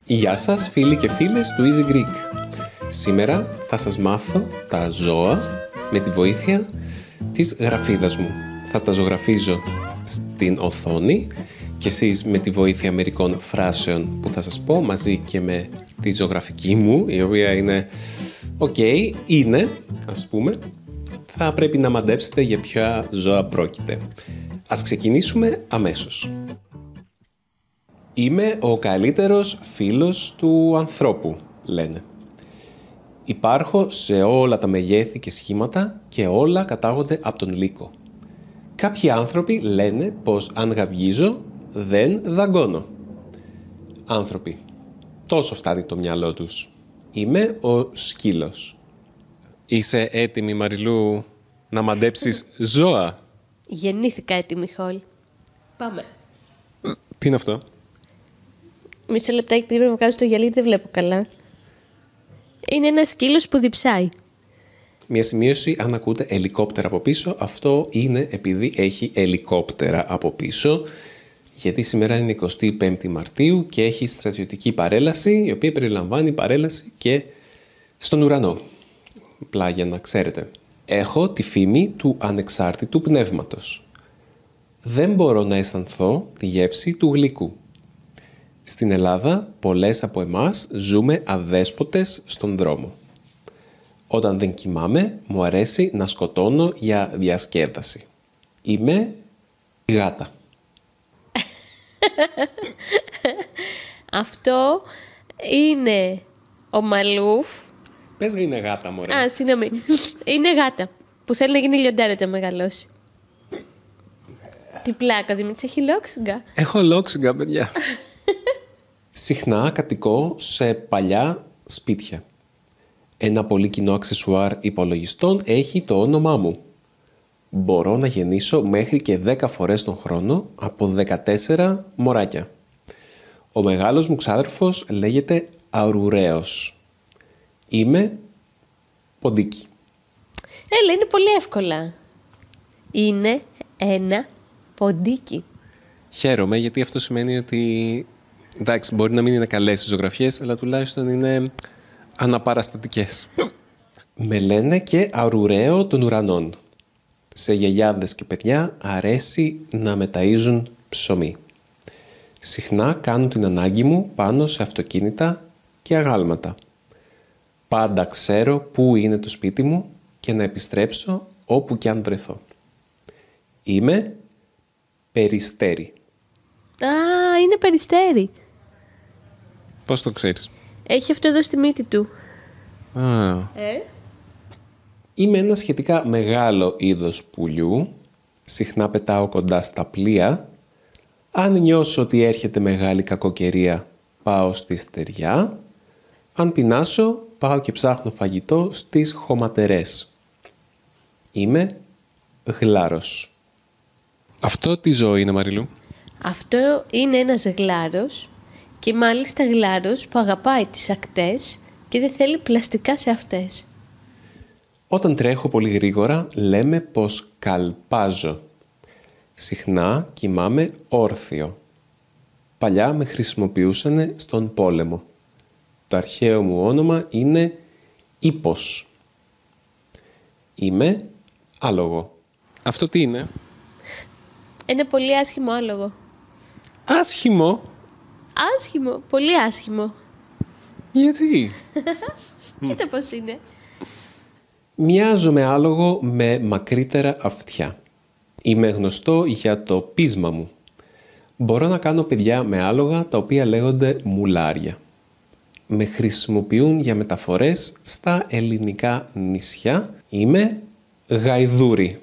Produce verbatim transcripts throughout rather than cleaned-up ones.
Γεια σας φίλοι και φίλες του Easy Greek. Σήμερα θα σας μάθω τα ζώα με τη βοήθεια της γραφίδας μου. Θα τα ζωγραφίζω στην οθόνη και εσείς με τη βοήθεια μερικών φράσεων που θα σας πω μαζί και με τη ζωγραφική μου, η οποία είναι ok, είναι ας πούμε, θα πρέπει να μαντέψετε για ποια ζώα πρόκειται. Ας ξεκινήσουμε αμέσως. Είμαι ο καλύτερος φίλος του ανθρώπου, λένε. Υπάρχω σε όλα τα μεγέθη και σχήματα και όλα κατάγονται από τον λύκο. Κάποιοι άνθρωποι λένε πως αν γαυγίζω δεν δαγκώνω. Άνθρωποι. Τόσο φτάνει το μυαλό τους. Είμαι ο σκύλος. Είσαι έτοιμη, Μαριλού, να μαντέψεις ζώα? Γεννήθηκα έτοιμη, Χολ. Πάμε. Τι είναι αυτό? Μισό λεπτάκι πριν να βγάζω το γυαλί, δεν βλέπω καλά. Είναι ένα σκύλος που διψάει. Μια σημείωση, αν ακούτε ελικόπτερα από πίσω, αυτό είναι επειδή έχει ελικόπτερα από πίσω, γιατί σήμερα είναι εικοστή πέμπτη Μαρτίου και έχει στρατιωτική παρέλαση, η οποία περιλαμβάνει παρέλαση και στον ουρανό. Απλά για να ξέρετε. Έχω τη φήμη του ανεξάρτητου πνεύματος. Δεν μπορώ να αισθανθώ τη γεύση του γλυκού. Στην Ελλάδα, πολλές από εμάς ζούμε αδέσποτες στον δρόμο. Όταν δεν κοιμάμαι, μου αρέσει να σκοτώνω για διασκέδαση. Είμαι η γάτα. Αυτό είναι ο Μαλούφ. Πες είναι γάτα, μωρέ. Α, συγγνώμη. Είναι γάτα που θέλει να γίνει λιοντάρι όταν μεγαλώσει. Τι πλάκα, Δημήτρης, έχει λόξιγκα. Έχω λόξιγκα, παιδιά. Συχνά κατοικώ σε παλιά σπίτια. Ένα πολύ κοινό αξεσουάρ υπολογιστών έχει το όνομά μου. Μπορώ να γεννήσω μέχρι και δέκα φορές τον χρόνο από δεκατέσσερα μωράκια. Ο μεγάλος μου ξάδερφος λέγεται Αρουραίος. Είμαι ποντίκι. Έλα, είναι πολύ εύκολα. Είναι ένα ποντίκι. Χαίρομαι γιατί αυτό σημαίνει ότι... Εντάξει, μπορεί να μην είναι καλές οι ζωγραφιές, αλλά τουλάχιστον είναι αναπαραστατικές. Με λένε και αρουραίο των ουρανών. Σε γιαγιάδες και παιδιά αρέσει να με ταΐζουν ψωμί. Συχνά κάνουν την ανάγκη μου πάνω σε αυτοκίνητα και αγάλματα. Πάντα ξέρω πού είναι το σπίτι μου και να επιστρέψω όπου κι αν βρεθώ. Είμαι Περιστέρι. Α, είναι Περιστέρι. Πώς το ξέρεις? Έχει αυτό εδώ στη μύτη του. Α. Ε? Είμαι ένα σχετικά μεγάλο είδος πουλιού. Συχνά πετάω κοντά στα πλοία. Αν νιώσω ότι έρχεται μεγάλη κακοκαιρία, πάω στη στεριά. Αν πεινάσω, πάω και ψάχνω φαγητό στις χωματερές. Είμαι γλάρος. Αυτό τι ζώο είναι, Μαριλού? Αυτό είναι ένας γλάρος και μάλιστα γλάρος που αγαπάει τις ακτές και δεν θέλει πλαστικά σε αυτές. Όταν τρέχω πολύ γρήγορα, λέμε πως καλπάζω. Συχνά κοιμάμαι όρθιο. Παλιά με χρησιμοποιούσαν στον πόλεμο. Το αρχαίο μου όνομα είναι Ήπος. Είμαι άλογο. Αυτό τι είναι? Ένα πολύ άσχημο άλογο. Άσχημο? Άσχημο, πολύ άσχημο. Γιατί? Κοίτα πώς είναι. Μοιάζω με άλογο με μακρύτερα αυτιά. Είμαι γνωστό για το πείσμα μου. Μπορώ να κάνω παιδιά με άλογα τα οποία λέγονται μουλάρια. Με χρησιμοποιούν για μεταφορές στα ελληνικά νησιά. Είμαι γαϊδούρι.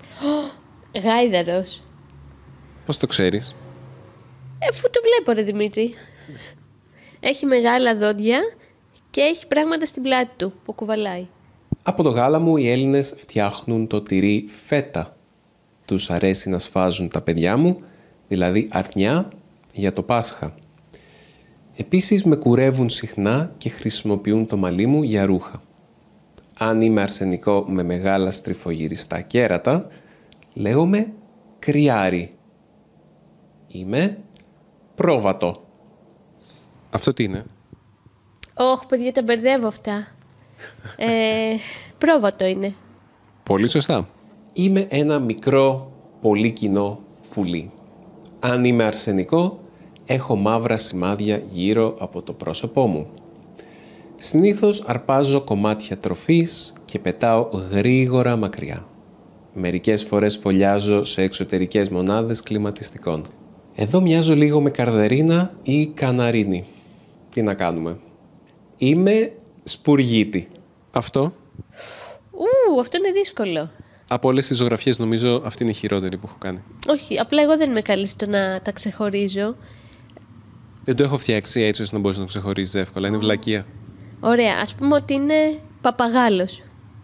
Γάιδαρος. Πώς το ξέρεις? Ε, αφού το βλέπω, ρε Δημήτρη. Έχει μεγάλα δόντια και έχει πράγματα στην πλάτη του που κουβαλάει. Από το γάλα μου οι Έλληνες φτιάχνουν το τυρί φέτα. Τους αρέσει να σφάζουν τα παιδιά μου, δηλαδή αρνιά, για το Πάσχα. Επίσης με κουρεύουν συχνά και χρησιμοποιούν το μαλλί μου για ρούχα. Αν είμαι αρσενικό με μεγάλα στριφογυριστά κέρατα, λέγομαι κρυάρι. Είμαι πρόβατο. Αυτό τι είναι? Όχ, παιδιά, τα μπερδεύω αυτά. ε, πρόβατο είναι. Πολύ σωστά. Είμαι ένα μικρό, πολύ κοινό πουλί. Αν είμαι αρσενικό, έχω μαύρα σημάδια γύρω από το πρόσωπό μου. Συνήθως αρπάζω κομμάτια τροφής και πετάω γρήγορα μακριά. Μερικές φορές φωλιάζω σε εξωτερικές μονάδες κλιματιστικών. Εδώ μοιάζω λίγο με καρδερίνα ή καναρίνη. Τι να κάνουμε. Είμαι σπουργίτη. Αυτό. Ου, αυτό είναι δύσκολο. Από όλες τις ζωγραφιές νομίζω αυτή είναι η χειρότερη που έχω κάνει. Όχι, απλά εγώ δεν είμαι καλή στο να τα ξεχωρίζω. Δεν το έχω φτιάξει έτσι ώστε να μπορείς να το ξεχωρίζεις εύκολα. Είναι βλακεία. Ωραία, ας πούμε ότι είναι παπαγάλος.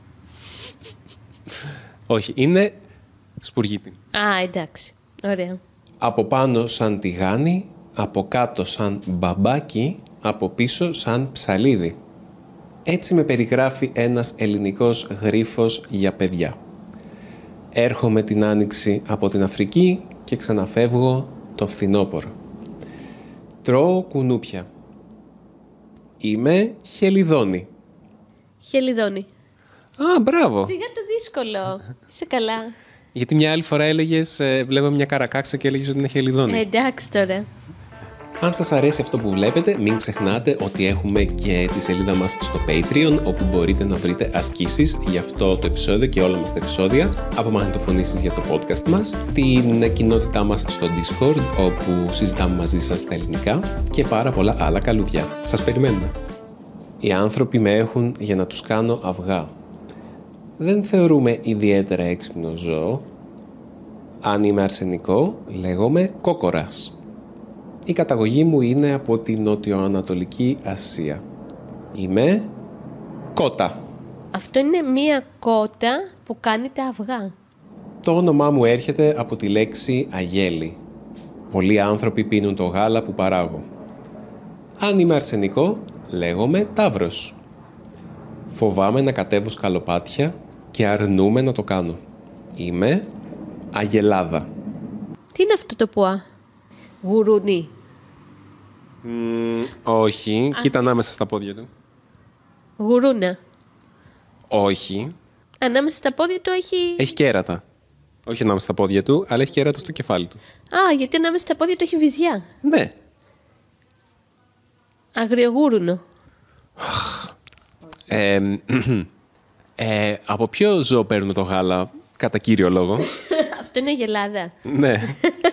Όχι, είναι σπουργίτη. Α, εντάξει. Ωραία. Από πάνω σαν τηγάνι, από κάτω σαν μπαμπάκι, από πίσω σαν ψαλίδι. Έτσι με περιγράφει ένας ελληνικός γρίφος για παιδιά. Έρχομαι την άνοιξη από την Αφρική και ξαναφεύγω το φθινόπωρο. Τρώω κουνούπια. Είμαι χελιδόνι. Χελιδόνι. Α, μπράβο. Σιγά το δύσκολο. Είσαι καλά. Γιατί μια άλλη φορά έλεγες, ε, βλέπαμε μια καρακάξα και έλεγες ότι είναι χελιδόνι. Ε, εντάξει τώρα. Αν σας αρέσει αυτό που βλέπετε, μην ξεχνάτε ότι έχουμε και τη σελίδα μας στο Patreon, όπου μπορείτε να βρείτε ασκήσεις για αυτό το επεισόδιο και όλα μας τα επεισόδια, από μαγνητοφωνήσεις για το podcast μας, την κοινότητά μας στο Discord, όπου συζητάμε μαζί σας τα ελληνικά και πάρα πολλά άλλα καλούδια. Σας περιμένουμε. Οι άνθρωποι με έχουν για να τους κάνω αυγά. Δεν θεωρούμε ιδιαίτερα έξυπνο ζώο. Αν είμαι αρσενικό, λέγομαι κόκορας. Η καταγωγή μου είναι από την Νότιο-Ανατολική Ασία. Είμαι κότα. Αυτό είναι μία κότα που κάνει τα αυγά. Το όνομά μου έρχεται από τη λέξη αγέλη. Πολλοί άνθρωποι πίνουν το γάλα που παράγω. Αν είμαι αρσενικό, λέγομαι ταύρος. Φοβάμαι να κατέβω σκαλοπάτια και αρνούμαι να το κάνω. Είμαι αγελάδα. Τι είναι αυτό το πουά? Γουρουνί. Mm, όχι. Α, κοίτα ανάμεσα στα πόδια του. Γουρούνα. Όχι. Ανάμεσα στα πόδια του έχει... Έχει κέρατα. Όχι ανάμεσα στα πόδια του, αλλά έχει κέρατα στο κεφάλι του. Α, γιατί ανάμεσα στα πόδια του έχει βυζιά. Ναι. Αγριογούρουνο. ε, ε, από ποιο ζώο παίρνουμε το γάλα, κατά κύριο λόγο? Αυτό είναι γελάδα. Ναι.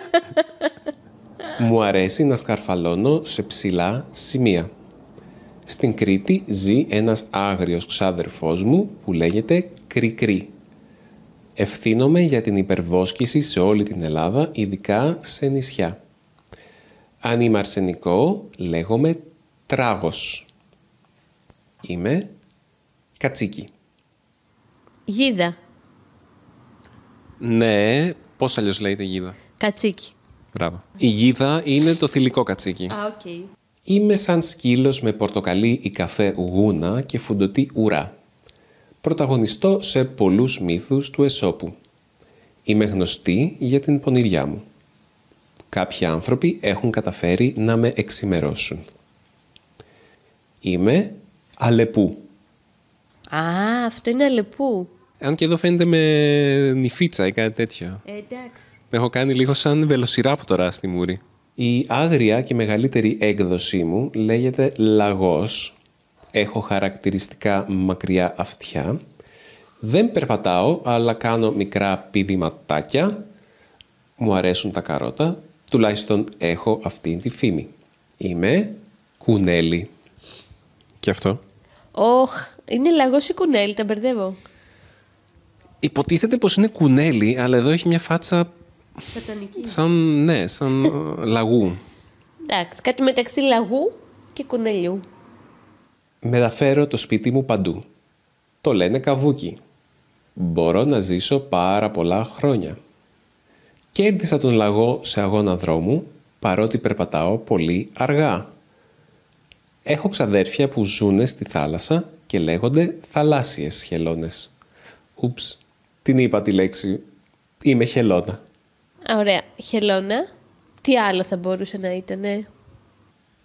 Μου αρέσει να σκαρφαλώνω σε ψηλά σημεία. Στην Κρήτη ζει ένας άγριος ξάδερφός μου που λέγεται Κρικρί. Ευθύνομαι για την υπερβόσκηση σε όλη την Ελλάδα, ειδικά σε νησιά. Αν είμαι αρσενικό, λέγομαι τράγος. Είμαι κατσίκι. Γίδα. Ναι, πώς αλλιώς λέγεται γίδα? Κατσίκι. Μπράβο. Η γίδα είναι το θηλυκό κατσίκι. Α, οκ. Okay. Είμαι σαν σκύλος με πορτοκαλί ή καφέ γούνα και φουντωτή ουρά. Πρωταγωνιστώ σε πολλούς μύθους του Αισόπου. Είμαι γνωστή για την πονηριά μου. Κάποιοι άνθρωποι έχουν καταφέρει να με εξημερώσουν. Είμαι αλεπού. Α, αυτό είναι αλεπού. Αν και εδώ φαίνεται με νυφίτσα ή κάτι τέτοιο. Ε, εντάξει. Έχω κάνει λίγο σαν βελοσιράπτορα στη μούρη. Η άγρια και μεγαλύτερη έκδοσή μου λέγεται λαγός. Έχω χαρακτηριστικά μακριά αυτιά. Δεν περπατάω, αλλά κάνω μικρά πηδηματάκια. Μου αρέσουν τα καρότα. Τουλάχιστον έχω αυτή τη φήμη. Είμαι κουνέλι. Και αυτό? Όχ, είναι λαγός ή κουνέλι, τα μπερδεύω. Υποτίθεται πως είναι κουνέλι, αλλά εδώ έχει μια φάτσα... Σατανική. Σαν, ναι, σαν λαγού. Εντάξει, κάτι μεταξύ λαγού και κουνελιού. Μεταφέρω το σπίτι μου παντού. Το λένε καβούκι. Μπορώ να ζήσω πάρα πολλά χρόνια. Κέρδισα τον λαγό σε αγώνα δρόμου, παρότι περπατάω πολύ αργά. Έχω ξαδέρφια που ζουνε στη θάλασσα και λέγονται θαλάσσιες χελώνες. Ούψ, την είπα τη λέξη. Είμαι χελώνα. Ωραία. Χελώνα. Τι άλλο θα μπορούσε να ήτανε?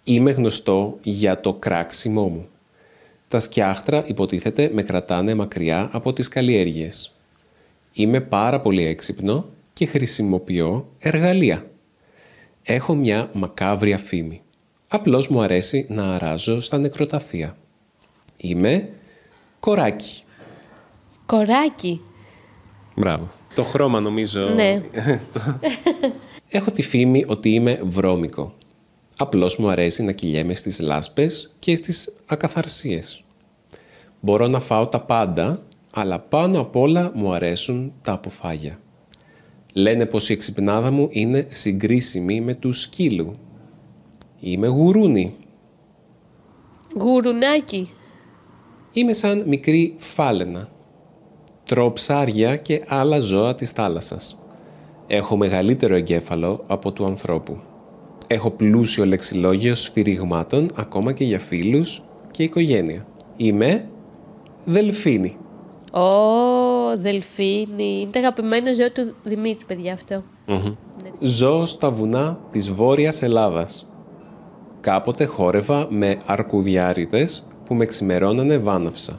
Είμαι γνωστό για το κράξιμό μου. Τα σκιάχτρα υποτίθεται με κρατάνε μακριά από τις καλλιέργειες. Είμαι πάρα πολύ έξυπνο και χρησιμοποιώ εργαλεία. Έχω μια μακάβρια φήμη. Απλώς μου αρέσει να αράζω στα νεκροταφεία. Είμαι κοράκι. Κοράκι. Μπράβο. Το χρώμα νομίζω... Ναι. Έχω τη φήμη ότι είμαι βρώμικο. Απλώς μου αρέσει να κυλιέμαι στις λάσπες και στις ακαθαρσίες. Μπορώ να φάω τα πάντα, αλλά πάνω απ' όλα μου αρέσουν τα αποφάγια. Λένε πως η εξυπνάδα μου είναι συγκρίσιμη με του σκύλου. Είμαι γουρούνι. Γουρουνάκι. Είμαι σαν μικρή φάλαινα. Τρώω ψάρια και άλλα ζώα της θάλασσας. Έχω μεγαλύτερο εγκέφαλο από του ανθρώπου. Έχω πλούσιο λεξιλόγιο σφυριγμάτων ακόμα και για φίλους και οικογένεια. Είμαι δελφίνι. Ω, δελφίνι. Είναι το αγαπημένο ζώο του Δημήτρη, παιδιά, αυτό. Mm-hmm. Ναι. Ζω στα βουνά της Βόρειας Ελλάδας. Κάποτε χόρευα με αρκουδιάριδες που με ξημερώνανε βάναυσα.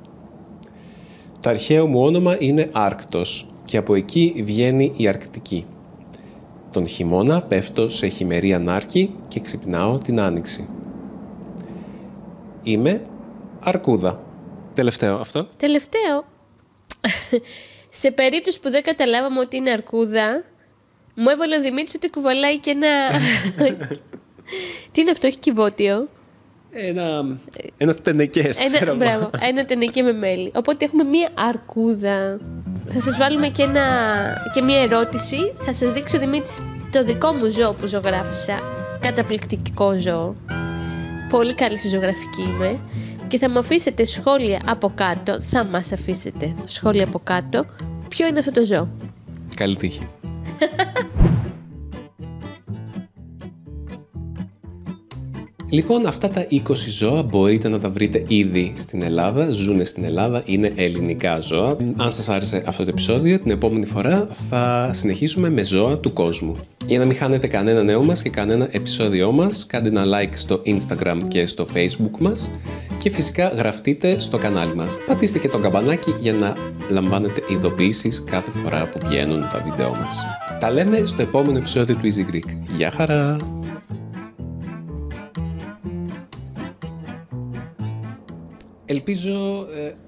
Το αρχαίο μου όνομα είναι Άρκτος και από εκεί βγαίνει η Αρκτική. Τον χειμώνα πέφτω σε χειμερή ανάρκη και ξυπνάω την άνοιξη. Είμαι αρκούδα. Τελευταίο αυτό. Τελευταίο. Σε περίπτωση που δεν καταλάβαμε ότι είναι αρκούδα, μου έβαλε ο Δημήτρης ότι κουβαλάει και ένα... Τι είναι αυτό, έχει κυβότιο? Ένα, ένα τενεκές, ένα, ξέρω. Μπράβο, ένα τενεκέ με μέλι. Οπότε έχουμε μία αρκούδα. Θα σας βάλουμε και, ένα, και μία ερώτηση. Θα σας δείξει ο Δημήτρης το δικό μου ζώο που ζωγράφισα. Καταπληκτικό ζώο. Πολύ καλή στη ζωγραφική είμαι. Και θα μου αφήσετε σχόλια από κάτω. Θα μας αφήσετε σχόλια από κάτω. Ποιο είναι αυτό το ζώο? Καλή τύχη. Λοιπόν, αυτά τα είκοσι ζώα μπορείτε να τα βρείτε ήδη στην Ελλάδα, ζουνε στην Ελλάδα, είναι ελληνικά ζώα. Αν σας άρεσε αυτό το επεισόδιο, την επόμενη φορά θα συνεχίσουμε με ζώα του κόσμου. Για να μην χάνετε κανένα νέο μας και κανένα επεισόδιό μας, κάντε ένα like στο Instagram και στο Facebook μας και φυσικά γραφτείτε στο κανάλι μας. Πατήστε και το καμπανάκι για να λαμβάνετε ειδοποιήσεις κάθε φορά που βγαίνουν τα βίντεό μας. Τα λέμε στο επόμενο επεισόδιο του Easy Greek. Γεια χαρά! Ελπίζω... Ε...